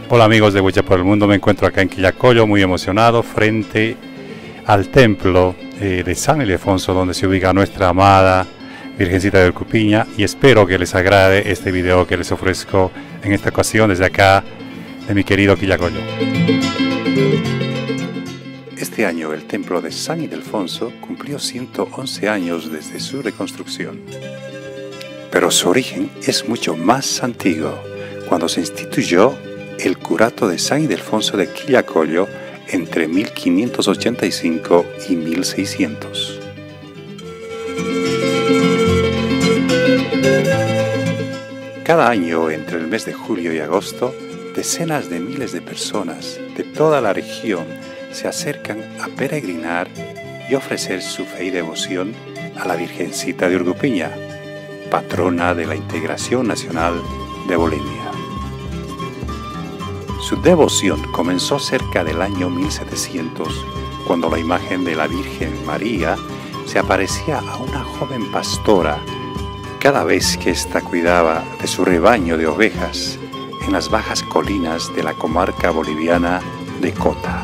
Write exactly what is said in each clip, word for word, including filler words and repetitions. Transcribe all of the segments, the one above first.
Hola amigos de Huella por el Mundo, me encuentro acá en Quillacollo muy emocionado frente al templo eh, de San Ildefonso, donde se ubica nuestra amada Virgencita de Urcupiña, y espero que les agrade este video que les ofrezco en esta ocasión desde acá de mi querido Quillacollo. Este año el templo de San Ildefonso cumplió ciento once años desde su reconstrucción, pero su origen es mucho más antiguo, cuando se instituyó el curato de San Ildefonso de Quillacollo entre mil quinientos ochenta y cinco y mil seiscientos. Cada año, entre el mes de julio y agosto, decenas de miles de personas de toda la región se acercan a peregrinar y ofrecer su fe y devoción a la Virgencita de Urcupiña, patrona de la integración nacional de Bolivia. Su devoción comenzó cerca del año mil setecientos, cuando la imagen de la Virgen María se aparecía a una joven pastora cada vez que ésta cuidaba de su rebaño de ovejas en las bajas colinas de la comarca boliviana de Cota.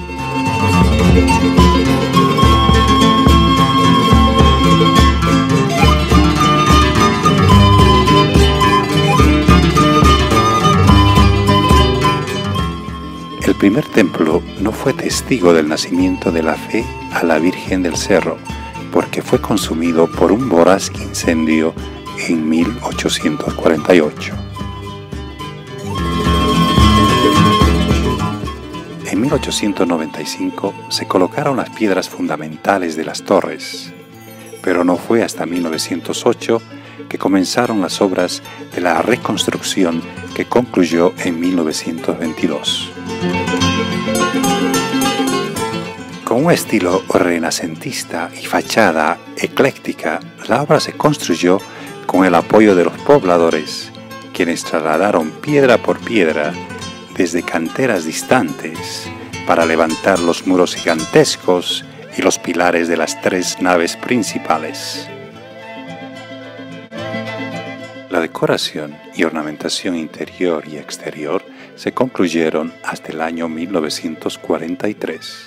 El primer templo no fue testigo del nacimiento de la fe a la Virgen del Cerro, porque fue consumido por un voraz incendio en mil ochocientos cuarenta y ocho. En mil ochocientos noventa y cinco se colocaron las piedras fundamentales de las torres, pero no fue hasta mil novecientos ocho que comenzaron las obras de la reconstrucción, que concluyó en mil novecientos veintidós. Con un estilo renacentista y fachada ecléctica, la obra se construyó con el apoyo de los pobladores, quienes trasladaron piedra por piedra desde canteras distantes para levantar los muros gigantescos y los pilares de las tres naves principales. La decoración y ornamentación interior y exterior se concluyeron hasta el año mil novecientos cuarenta y tres.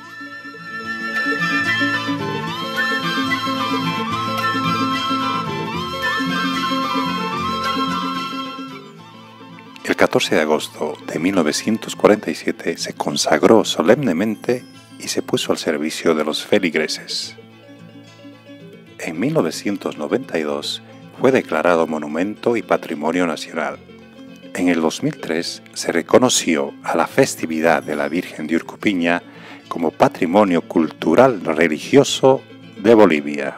El catorce de agosto de mil novecientos cuarenta y siete se consagró solemnemente y se puso al servicio de los feligreses. En mil novecientos noventa y dos fue declarado Monumento y Patrimonio Nacional. En el dos mil tres se reconoció a la festividad de la Virgen de Urcupiña como Patrimonio Cultural Religioso de Bolivia.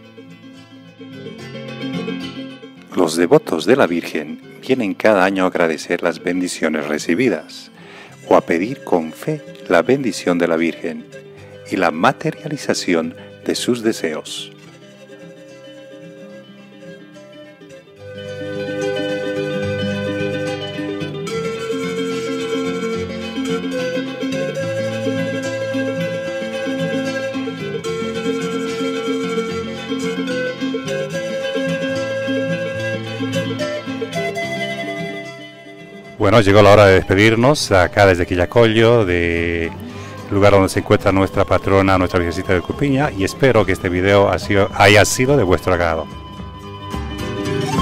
Los devotos de la Virgen vienen cada año a agradecer las bendiciones recibidas o a pedir con fe la bendición de la Virgen y la materialización de sus deseos. Bueno, llegó la hora de despedirnos acá desde Quillacollo, del lugar donde se encuentra nuestra patrona, nuestra Virgencita de Urcupiña, y espero que este video haya sido de vuestro agrado.